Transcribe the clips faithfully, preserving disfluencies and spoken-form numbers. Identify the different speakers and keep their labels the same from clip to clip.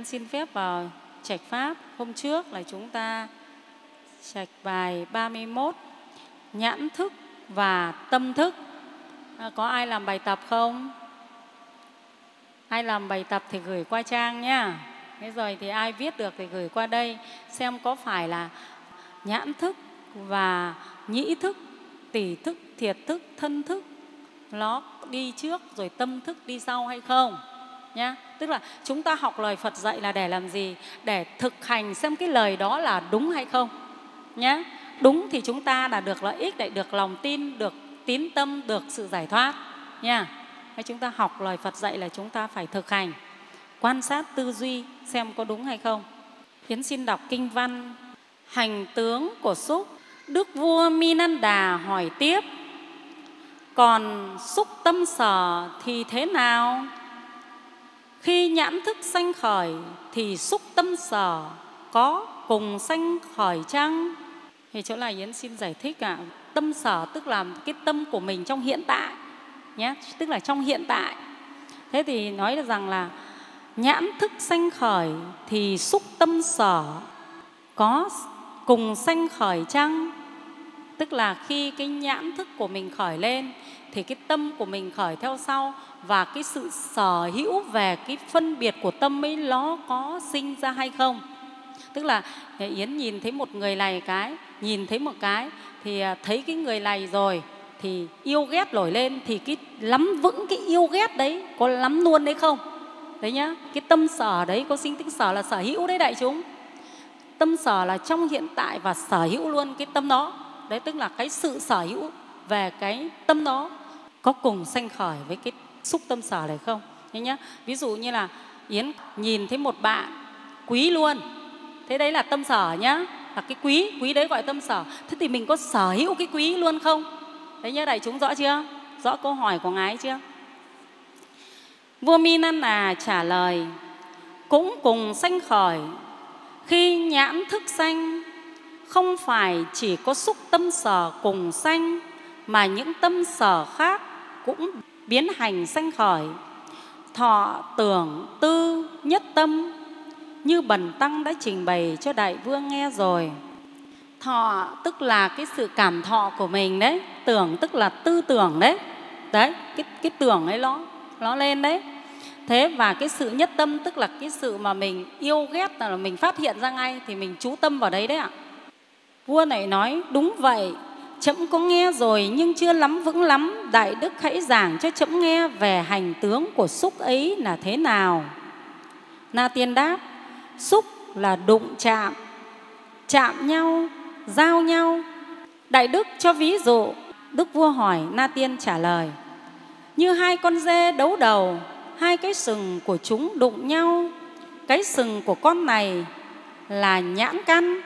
Speaker 1: Yến xin phép vào trạch pháp. Hôm trước là chúng ta trạch bài ba mươi mốt, nhãn thức và tâm thức. À, có ai làm bài tập không? Ai làm bài tập thì gửi qua trang nhá. Thế rồi thì ai viết được thì gửi qua đây, xem có phải là nhãn thức và nhĩ thức, tỷ thức, thiệt thức, thân thức nó đi trước rồi tâm thức đi sau hay không nhá. Tức là chúng ta học lời Phật dạy là để làm gì? Để thực hành xem cái lời đó là đúng hay không nhá. Đúng thì chúng ta là được lợi ích, lại được lòng tin, được tín tâm, được sự giải thoát nha. Chúng ta học lời Phật dạy là chúng ta phải thực hành, quan sát tư duy xem có đúng hay không. Yến xin đọc kinh văn. Hành tướng của xúc. Đức vua Minanda hỏi tiếp: còn xúc tâm sở thì thế nào? Khi nhãn thức sanh khởi thì xúc tâm sở có cùng sanh khởi chăng? Thì chỗ này Yến xin giải thích ạ. À. Tâm sở tức là cái tâm của mình trong hiện tại nhé, tức là trong hiện tại. Thế thì nói được rằng là nhãn thức sanh khởi thì xúc tâm sở có cùng sanh khởi chăng? Tức là khi cái nhãn thức của mình khởi lên thì cái tâm của mình khởi theo sau, và cái sự sở hữu về cái phân biệt của tâm ấy nó có sinh ra hay không. Tức là Yến nhìn thấy một người này cái, nhìn thấy một cái thì thấy cái người này rồi thì yêu ghét nổi lên, thì cái lắm vững cái yêu ghét đấy có lắm luôn đấy không? Đấy nhá, cái tâm sở đấy có sinh, tính sở là sở hữu đấy đại chúng. Tâm sở là trong hiện tại và sở hữu luôn cái tâm đó. Đấy tức là cái sự sở hữu về cái tâm đó có cùng sanh khởi với cái xúc tâm sở này không? Thế nhá, ví dụ như là Yến nhìn thấy một bạn quý luôn, thế đấy là tâm sở nhá, là cái quý, quý đấy gọi tâm sở. Thế thì mình có sở hữu cái quý luôn không? Đấy nhá, đại chúng rõ chưa? Rõ câu hỏi của ngài chưa? Vua Minanda trả lời: cũng cùng sanh khởi. Khi nhãn thức sanh, không phải chỉ có xúc tâm sở cùng sanh, mà những tâm sở khác cũng biến hành sanh khởi. Thọ tưởng tư nhất tâm, như Bần Tăng đã trình bày cho đại vương nghe rồi. Thọ tức là cái sự cảm thọ của mình đấy, tưởng tức là tư tưởng đấy. Đấy, cái, cái tưởng ấy nó, nó lên đấy. Thế và cái sự nhất tâm tức là cái sự mà mình yêu ghét là mình phát hiện ra ngay thì mình chú tâm vào đấy đấy ạ. Vua này nói: đúng vậy, trẫm có nghe rồi nhưng chưa lắm vững lắm. Đại đức hãy giảng cho trẫm nghe về hành tướng của xúc ấy là thế nào. Na Tiên đáp: xúc là đụng chạm, chạm nhau, giao nhau. Đại đức cho ví dụ. Đức vua hỏi, Na Tiên trả lời: như hai con dê đấu đầu, hai cái sừng của chúng đụng nhau. Cái sừng của con này là nhãn căn,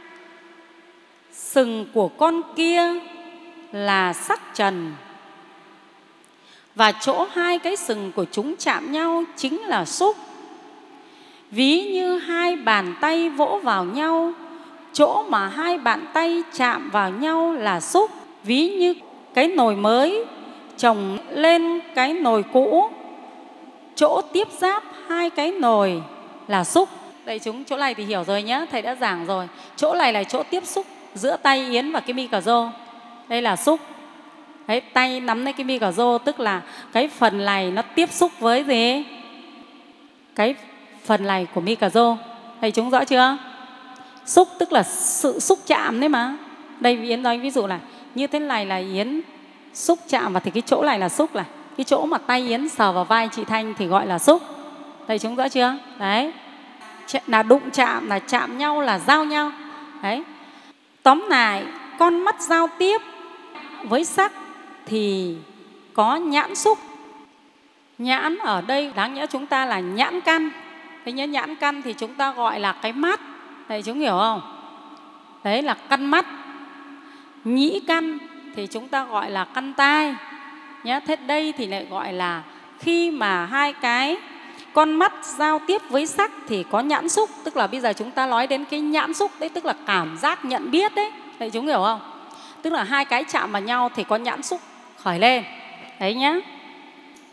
Speaker 1: sừng của con kia là sắc trần, và chỗ hai cái sừng của chúng chạm nhau chính là xúc. Ví như hai bàn tay vỗ vào nhau, chỗ mà hai bàn tay chạm vào nhau là xúc. Ví như cái nồi mới chồng lên cái nồi cũ, chỗ tiếp giáp hai cái nồi là xúc. Đây chúng, chỗ này thì hiểu rồi nhé, thầy đã giảng rồi. Chỗ này là chỗ tiếp xúc giữa tay Yến và cái mi cà rô. Đây là xúc. Đấy, tay nắm lấy cái mi cà rô tức là cái phần này nó tiếp xúc với gì? Cái phần này của mi cà rô. Thầy chúng rõ chưa? Xúc tức là sự xúc chạm đấy mà. Đây Yến nói ví dụ là như thế này là Yến xúc chạm vào thì cái chỗ này là xúc này. Cái chỗ mà tay Yến sờ vào vai chị Thanh thì gọi là xúc. Thầy chúng rõ chưa? Đấy. Là đụng chạm, là chạm nhau, là giao nhau. Đấy. Tóm lại, con mắt giao tiếp với sắc thì có nhãn xúc. Nhãn ở đây đáng nhẽ chúng ta là nhãn căn. Thế nhớ nhãn căn thì chúng ta gọi là cái mắt. Thầy chúng hiểu không? Đấy là căn mắt. Nhĩ căn thì chúng ta gọi là căn tai. Nhá, thế đây thì lại gọi là khi mà hai cái con mắt giao tiếp với sắc thì có nhãn xúc. Tức là bây giờ chúng ta nói đến cái nhãn xúc đấy, tức là cảm giác nhận biết đấy. Thầy chúng hiểu không? Tức là hai cái chạm vào nhau thì có nhãn xúc khởi lên. Đấy nhá.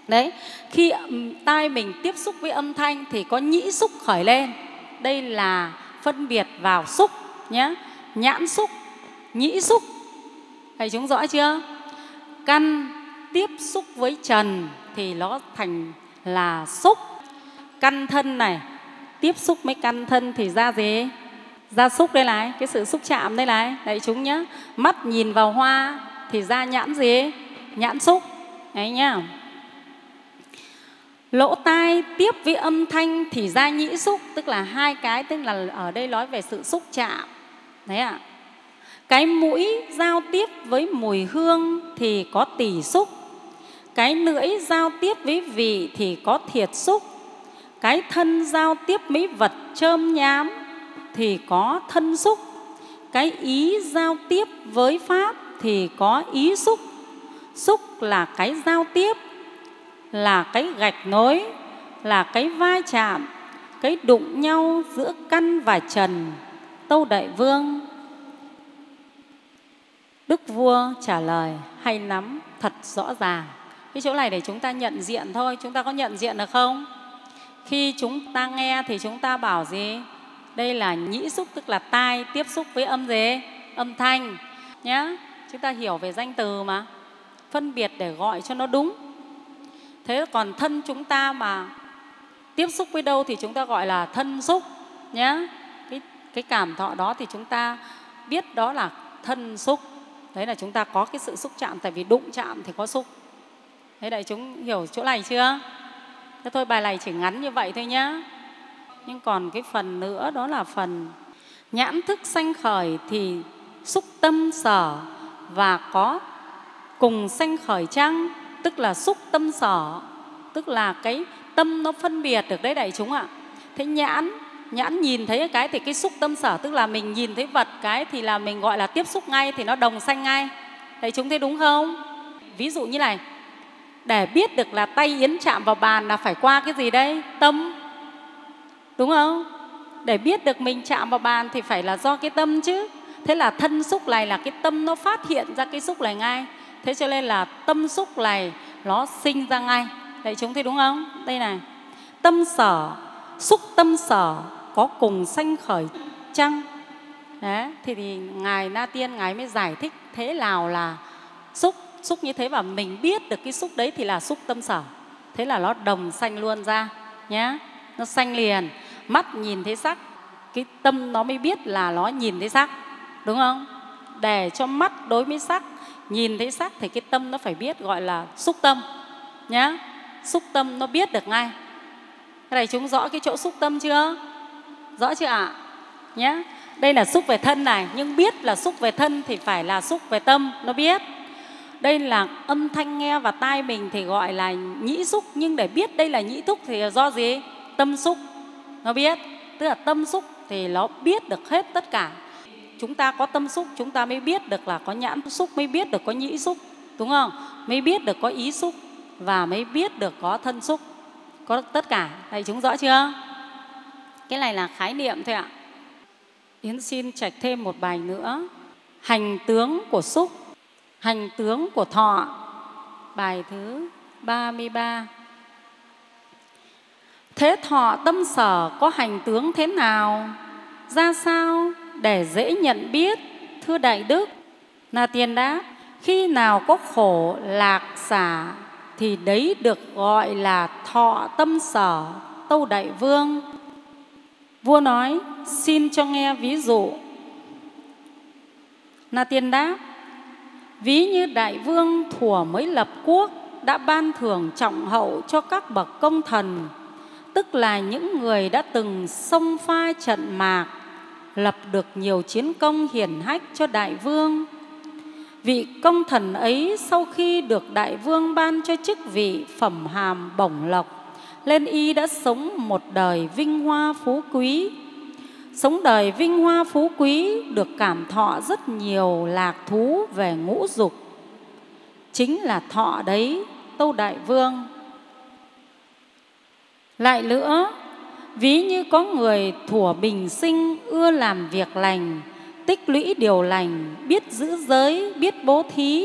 Speaker 1: Đấy, khi tai mình tiếp xúc với âm thanh thì có nhĩ xúc khởi lên. Đây là phân biệt vào xúc nhé. Nhãn xúc, nhĩ xúc. Thầy chúng rõ chưa? Căn tiếp xúc với trần thì nó thành là xúc. Căn thân này tiếp xúc với căn thân thì ra gì? Ra xúc đây này, cái sự xúc chạm đây này. Đấy chúng nhá. Mắt nhìn vào hoa thì ra nhãn gì? Nhãn xúc. Đấy nhá. Lỗ tai tiếp với âm thanh thì ra nhĩ xúc, tức là hai cái, tức là ở đây nói về sự xúc chạm. Đấy ạ. À. Cái mũi giao tiếp với mùi hương thì có tỳ xúc. Cái lưỡi giao tiếp với vị thì có thiệt xúc. Cái thân giao tiếp với vật chơm nhám thì có thân xúc. Cái ý giao tiếp với pháp thì có ý xúc. Xúc là cái giao tiếp, là cái gạch nối, là cái va chạm, cái đụng nhau giữa căn và trần. Tâu Đại Vương. Đức vua trả lời hay lắm, thật rõ ràng. Cái chỗ này để chúng ta nhận diện thôi. Chúng ta có nhận diện được không? Khi chúng ta nghe thì chúng ta bảo gì? Đây là nhĩ xúc, tức là tai tiếp xúc với âm gì? Âm thanh nhá. Chúng ta hiểu về danh từ mà, phân biệt để gọi cho nó đúng. Thế còn thân chúng ta mà tiếp xúc với đâu thì chúng ta gọi là thân xúc nhá. Cái, cái cảm thọ đó thì chúng ta biết đó là thân xúc. Đấy là chúng ta có cái sự xúc chạm, tại vì đụng chạm thì có xúc. Thế đại chúng hiểu chỗ này chưa? Thế thôi, bài này chỉ ngắn như vậy thôi nhá. Nhưng còn cái phần nữa đó là phần nhãn thức sanh khởi thì xúc tâm sở và có cùng sanh khởi chăng? Tức là xúc tâm sở, tức là cái tâm nó phân biệt được đấy đại chúng ạ. Thế nhãn, nhãn nhìn thấy cái thì cái xúc tâm sở, tức là mình nhìn thấy vật cái thì là mình gọi là tiếp xúc ngay, thì nó đồng sanh ngay. Đại chúng thấy đúng không? Ví dụ như này, để biết được là tay Yến chạm vào bàn là phải qua cái gì đây? Tâm. Đúng không? Để biết được mình chạm vào bàn thì phải là do cái tâm chứ. Thế là thân xúc này là cái tâm nó phát hiện ra cái xúc này ngay. Thế cho nên là tâm xúc này nó sinh ra ngay. Đại chúng thấy đúng không? Đây này, tâm sở, xúc tâm sở có cùng sanh khởi chăng? Đấy, thì, thì Ngài Na Tiên Ngài mới giải thích thế nào là xúc. Xúc như thế và mình biết được cái xúc đấy thì là xúc tâm sở. Thế là nó đồng sanh luôn ra nhé. Nó sanh liền. Mắt nhìn thấy sắc, cái tâm nó mới biết là nó nhìn thấy sắc. Đúng không? Để cho mắt đối với sắc, nhìn thấy sắc thì cái tâm nó phải biết, gọi là xúc tâm nhé. Xúc tâm nó biết được ngay. Cái này chúng rõ cái chỗ xúc tâm chưa? Rõ chưa ạ? À? Nhé. Đây là xúc về thân này, nhưng biết là xúc về thân thì phải là xúc về tâm, nó biết. Đây là âm thanh nghe vào tai mình thì gọi là nhĩ xúc, nhưng để biết đây là nhĩ xúc thì là do gì? Tâm xúc, nó biết. Tức là tâm xúc thì nó biết được hết tất cả. Chúng ta có tâm xúc, chúng ta mới biết được là có nhãn xúc, mới biết được có nhĩ xúc, đúng không? Mới biết được có ý xúc và mới biết được có thân xúc, có tất cả. Thầy chúng rõ chưa? Cái này là khái niệm thôi ạ. Yến xin trạch thêm một bài nữa. Hành tướng của xúc, hành tướng của thọ. Bài thứ ba mươi ba. Thế thọ tâm sở có hành tướng thế nào? Ra sao để dễ nhận biết, thưa Đại Đức? Na Tiên đáp, khi nào có khổ lạc xả thì đấy được gọi là thọ tâm sở, Tâu Đại Vương. Vua nói, xin cho nghe ví dụ. Na Tiên đáp, ví như Đại Vương thuở mới lập quốc đã ban thưởng trọng hậu cho các bậc công thần, tức là những người đã từng xông pha trận mạc, lập được nhiều chiến công hiển hách cho Đại Vương. Vị công thần ấy sau khi được Đại Vương ban cho chức vị phẩm hàm bổng lộc, lên y đã sống một đời vinh hoa phú quý. Sống đời vinh hoa phú quý được cảm thọ rất nhiều lạc thú về ngũ dục. Chính là thọ đấy, Tâu Đại Vương. Lại nữa, ví như có người thuở bình sinh ưa làm việc lành, tích lũy điều lành, biết giữ giới, biết bố thí,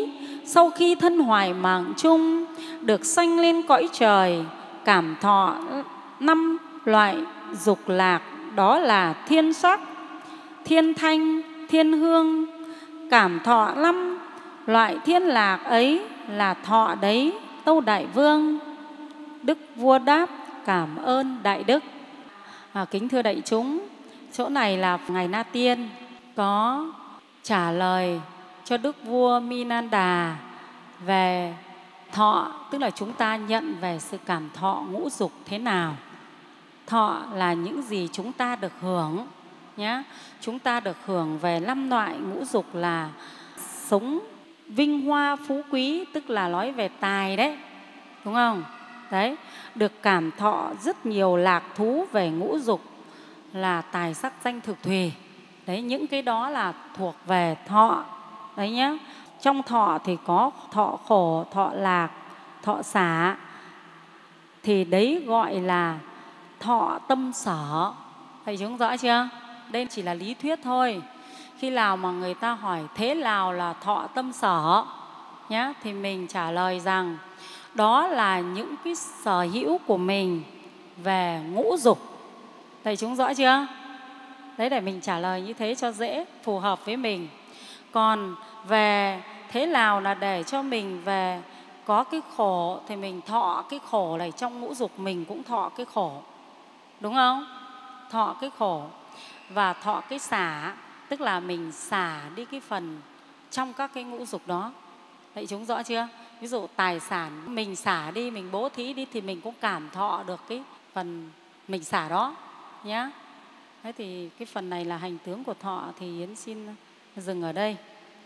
Speaker 1: sau khi thân hoài mạng chung, được sanh lên cõi trời, cảm thọ năm loại dục lạc, đó là thiên sắc, thiên thanh, thiên hương. Cảm thọ năm loại thiên lạc ấy là thọ đấy, tâu đại vương. Đức vua đáp: cảm ơn đại đức. À, kính thưa đại chúng, chỗ này là Ngài Na Tiên có trả lời cho Đức vua Minanda về thọ, tức là chúng ta nhận về sự cảm thọ ngũ dục thế nào. Thọ là những gì chúng ta được hưởng nhé. Chúng ta được hưởng về năm loại ngũ dục là sống vinh hoa phú quý, tức là nói về tài đấy, đúng không? Đấy, được cảm thọ rất nhiều lạc thú về ngũ dục là tài sắc danh thực thùy. Đấy, những cái đó là thuộc về thọ. Đấy nhé. Trong thọ thì có thọ khổ, thọ lạc, thọ xả. Thì đấy gọi là thọ tâm sở. Thầy chúng rõ chưa? Đây chỉ là lý thuyết thôi. Khi nào mà người ta hỏi thế nào là thọ tâm sở nhé, thì mình trả lời rằng đó là những cái sở hữu của mình về ngũ dục. Thầy chúng rõ chưa? Đấy, để mình trả lời như thế cho dễ, phù hợp với mình. Còn về thế nào là để cho mình về có cái khổ thì mình thọ cái khổ này, trong ngũ dục mình cũng thọ cái khổ, đúng không? Thọ cái khổ. Và thọ cái xả, tức là mình xả đi cái phần trong các cái ngũ dục đó. Thầy chúng rõ chưa? Ví dụ tài sản mình xả đi, mình bố thí đi thì mình cũng cảm thọ được cái phần mình xả đó nhé. Thế thì cái phần này là hành tướng của thọ thì Yến xin dừng ở đây.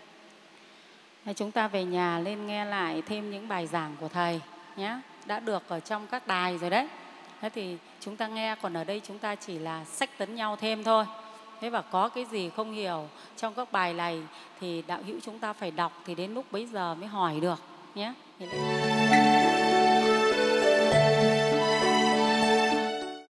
Speaker 1: Thế chúng ta về nhà lên nghe lại thêm những bài giảng của thầy nhé. Đã được ở trong các đài rồi đấy. Thế thì chúng ta nghe, còn ở đây chúng ta chỉ là xách tấn nhau thêm thôi. Thế và có cái gì không hiểu trong các bài này thì đạo hữu chúng ta phải đọc, thì đến lúc bấy giờ mới hỏi được nhé.